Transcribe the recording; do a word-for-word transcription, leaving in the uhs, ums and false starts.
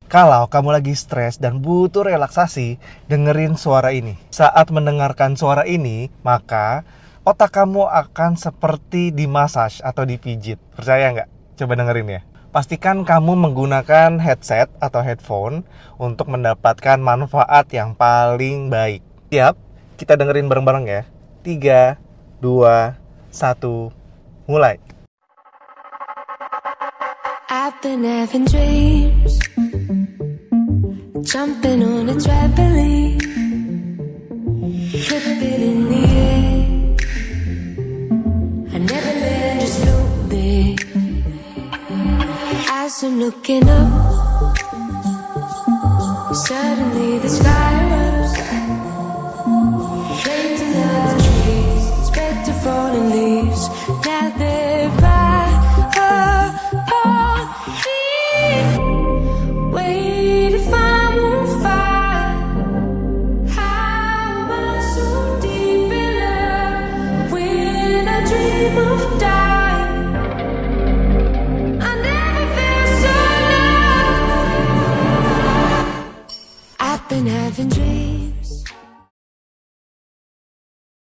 Kalau kamu lagi stres dan butuh relaksasi, dengerin suara ini. Saat mendengarkan suara ini, maka otak kamu akan seperti dimasaj atau dipijit. Percaya nggak? Coba dengerin ya. Pastikan kamu menggunakan headset atau headphone untuk mendapatkan manfaat yang paling baik. Siap? Kita dengerin bareng-bareng ya. tiga, dua, satu, mulai. I've been having dreams, jumping on a trampoline, flipping in the air. I never land, just float there. As I'm looking up, suddenly the sky erupts. Flames in the trees, spectre falling leaves. Now they're by upon me. Wait if I'm on fire. How am I so deep in love when I dream of dying? I never felt so loved. I've been having dreams.